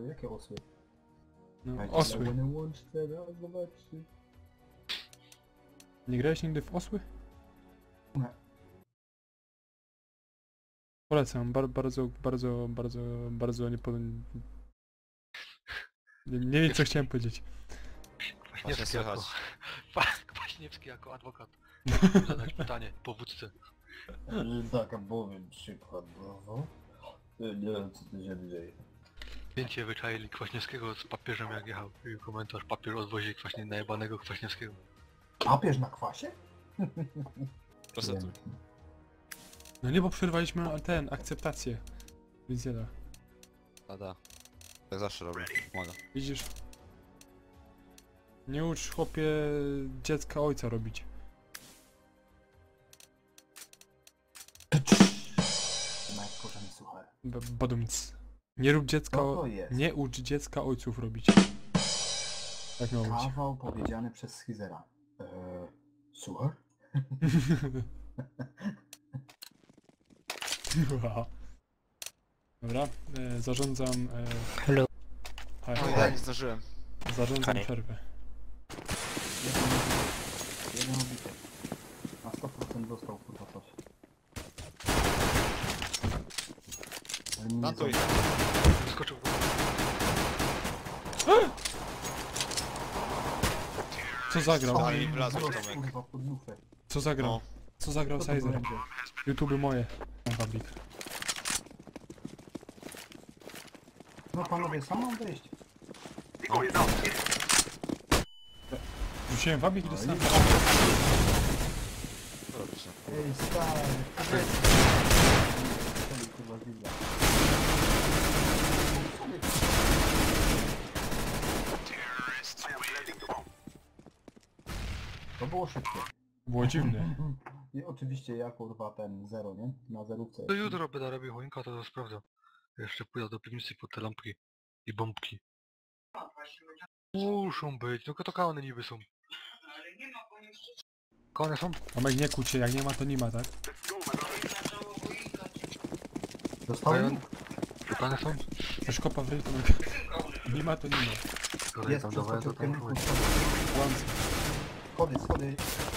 Jakie osły? No, Ej, osły. ale łącz teraz, zobaczcie. Nie grałeś nigdy w osły? Nie. Polecam, bardzo nie wiem co chciałem powiedzieć. Kwaśniewski jako... Kwaśniewski jako adwokat. Zadać pytanie po wódce. Taka bowiem przykładowo. Nie wiem co tu się dzieje. Zdjęcie wyczaili Kwaśniewskiego z papieżem jak jechał. I komentarz: papież odwozi kwaśnie najebanego Kwaśniewskiego. Papież na kwasie? Proceduj. No nie, bo przerwaliśmy akceptację. Więc nie da. Da. Tak zawsze robię, pomaga. Widzisz? Nie ucz chłopie dziecka ojca robić. Ma jak korzeń suchar. Badumc. Nie rób dziecka... Co to jest? Nie ucz dziecka ojców robić. Tak miało być. Kawał powiedziany przez Schizera. Suchar? Dobra, zarządzam... Hello. Hi. O, ja nie zdążyłem. Zarządzam Hi. przerwę. Jeden obity. Na 100% dostał kurwa coś. Ale mi nie Plantuj. Wyskoczył. Co zagrał? Ale mi wlazłeś, zabrał, Tomek. kurwa pod lufę. Co zagrał? No. Co zagrał Co to Sizer? będzie? YouTube moje. Na public. No panowie, sam mam wyjść. Rzuciłem wabik i dostałem... Co robisz? Ej, stary, kurwa zilla. To było szybkie. Było dziwne. I oczywiście ja kurwa ten zero, nie? Na zerówce. To jutro będę robił choinka, to sprawdzę. Jeszcze pójdę do piwnicy po te lampki i bombki. Muszą być, tylko to one niby są. Kone są? Tomek, nie kłóć się, jak nie ma to nie ma, tak? Dostałem? Kone są? Też kopa w ryj, Tomek. Nie ma to nie ma. Skoro Jest, tam dawałem, to przeskoczył w tam kierunku było. Łamce. schody, schody.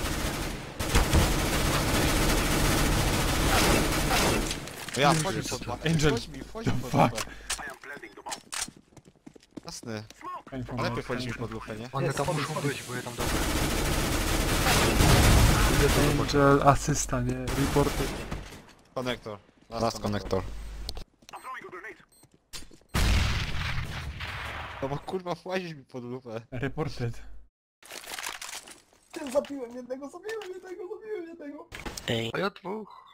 Ja wchodzi pod dwa. Angel. Wchodź mi pod Fuck. lufę. Jasne. Fajnie, A lepiej wchodzi mi pod lufę, nie? One Jest, tam schody, muszą schody. być, bo je tam dałem. Angel, asysta, nie? Reporty. Konektor. Last konektor. No bo kurwa wchodzisz mi pod lufę. Reported. Zabiłem jednego, zabiłem jednego. Ej, A ja dwóch.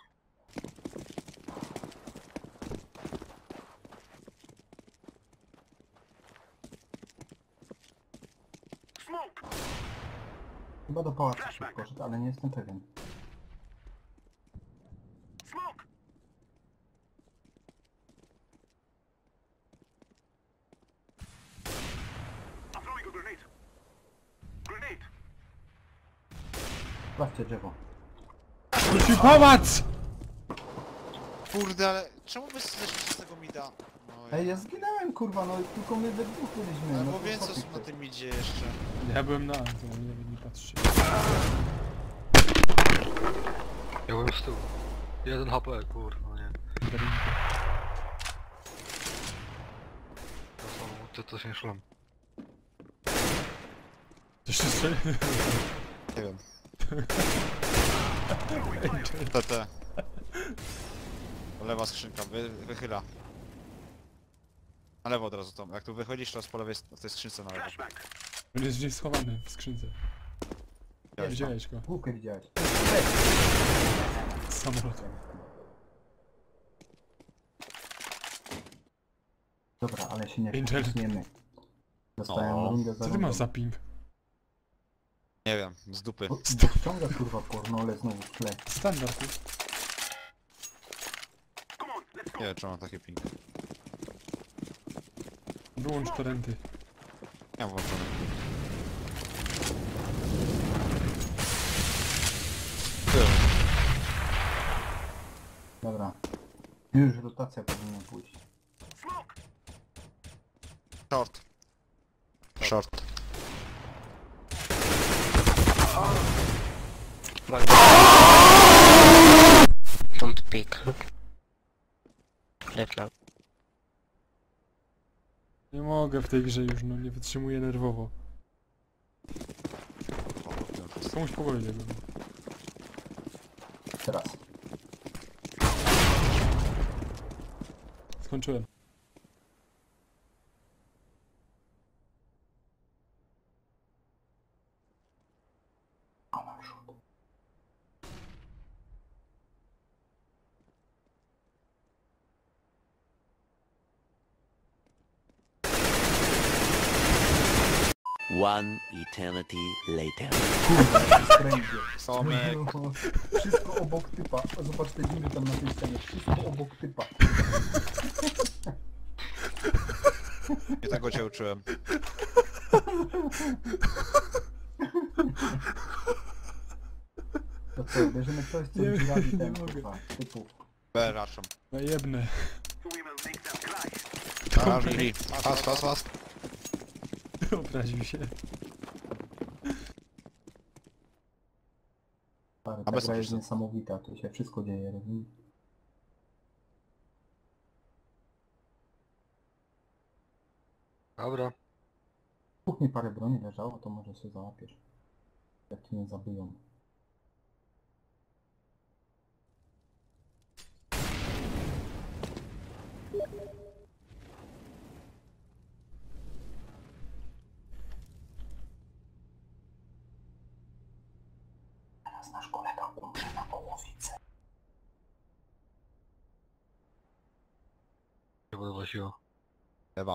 Chyba do pałacu szybko szedł, ale nie jestem pewien. Sprawdźcie drzewo. Ci pałac! Kurde, ale czemu wy zeszliście z tego mida? No Ej, ja zginąłem kurwa, no tylko my we dwóch byliśmy. ale no bo to wiem co co ty na chcesz? tym idzie jeszcze. Ja byłem na Anzu, nie patrzcie. Ja byłem z tyłu. 1 HP, kurwa, nie. To się szlam. Coś się strzeli? Nie wiem. TT. Lewa skrzynka, wychyla. Na lewo od razu Tom. Jak tu wychodzisz, to z po lewej w tej skrzynce na lewo. On jest gdzieś schowany w skrzynce. Widziałeś go. Główkę widziałeś. Z samolotu. Dobra, ale się nie Angel. przeciśniemy. Dostałem O, rundę za Co ty rundą. masz za ping? Nie wiem, z dupy. Bo ściąga kurwa pornole znowu w tle. Standard. Nie wiem, czemu mam takie ping. Wyłącz torenty. Nie mam włączone. Dobra. Już rotacja powinna pójść. Short. Short. Don't pick. Left now. Nie mogę w tej grze już, no nie wytrzymuję nerwowo. Komuś pokoju tego. Teraz. Skończyłem. One eternity later. Kręgie. Tomek. Wszystko obok typa. Zobacz te dziury tam na tej scenie. Wszystko obok typa. Nie tego cię uczyłem. To co, bierzemy coś, co Nie, dziurawi nie ten mogę. kurwa, typu. B raczą. Najebne. Fast. Obraził się. Stary, A ta bez gra jest sensu. niesamowita, tu się wszystko dzieje, rozumiesz? Dobra. W kuchni parę broni leżało, to może się załapiesz. Jak cię nie zabiją. Teraz nasz kolega umrze na połowicy. Nie podoba się. Chyba.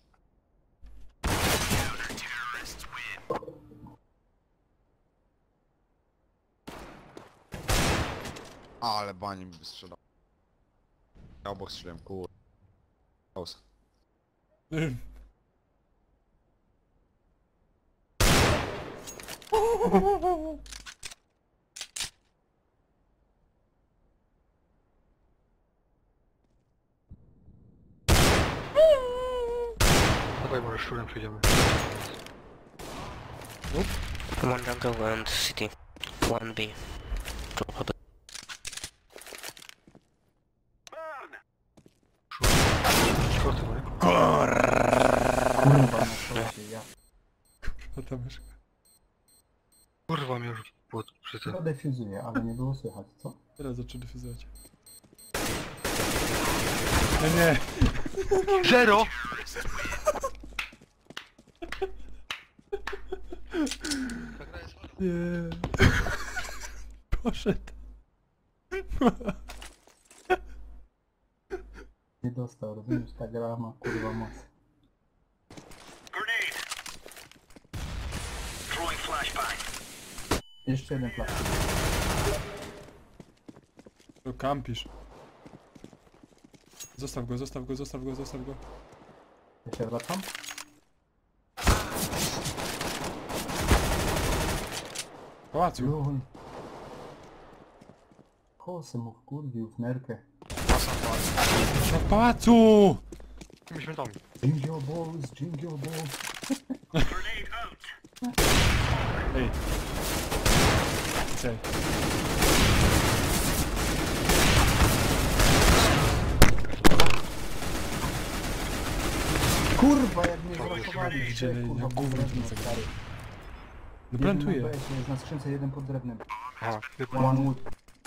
Ale bani mi strzelał. Ja obok strzeliłem, kur... Close. Dawaj, może szczurem przejdziemy. One jungle and city. One B. Drop a Szorty, no nie? Kurwa, na szorcie, ja. A ta myszka. Kurwa mnie już przy tym. To defuzuje, ale nie było słychać, co? Teraz zaczął defizować. No nie! Zero! Nie! Poszedł. Nie dostał, rozumiesz, ta gra ma kurwa moc. Jeszcze jeden plastik. To kampisz. Zostaw go, zostaw go, zostaw go, zostaw go. Ja się wracam? Pałacu! Luj. Kosy mu wkurwił w nerkę. Na pałacu! Tymi świętami. Jingle balls, jingle balls. Ej. Cześć. Kurwa, jak mnie zraszowali. Gdzie, Kurwa, jak gówno podrewny, wrzucę. stary. No Jeden na plantuję. BS-ie, jest na skrzynce jeden pod drewnem. Aha, One wood.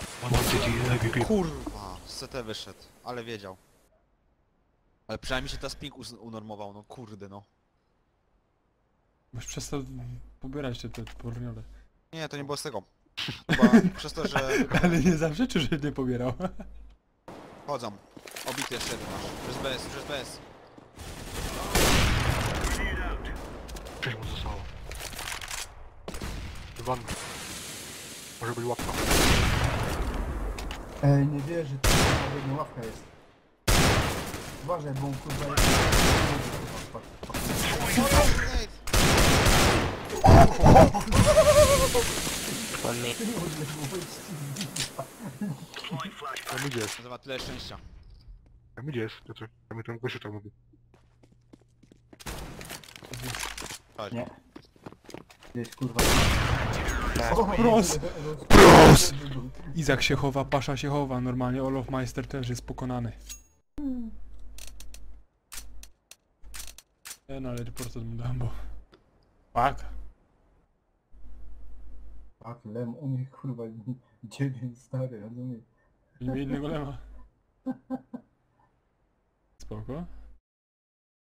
Kurwa, z CT wyszedł, ale wiedział. Ale przynajmniej się teraz ping unormował, no kurde no. Masz przestał pobierać te porniole. Nie, to nie było z tego. Chyba przez to, że Ale nie zawsze czy że nie pobierał? chodzą. Obity jeszcze jeden masz. Przez BS, przez BS. 6 mu zostało. Iwan. Może być łapka. Ej, nie wierzę, to jedna ławka jest. Uważaj, bo on kurwa jest... One mid. Tam idzie jest. Nazywa tyle szczęścia. Tam idzie jest. Piotrek. Tam ten gościu tam mówi. Chodź. Nie. Gdzieś kurwa... Pros! Pros! Izak się chowa, Pasza się chowa, normalnie Olofmeister też jest pokonany. No ale reporta mu dam, bo... Fuck. Tak, lem, u mnie kurwa 9 stary, rozumiesz? Nie innego lema. Spoko.